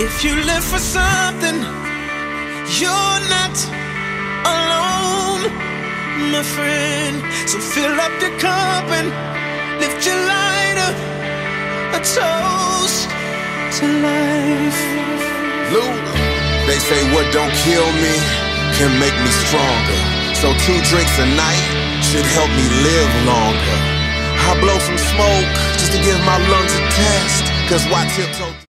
If you live for something, you're not alone, my friend. So fill up your cup and lift your lighter, a toast to life. Luke, they say what don't kill me can make me stronger. So 2 drinks a night should help me live longer. I blow some smoke just to give my lungs a test, 'cause why tiptoe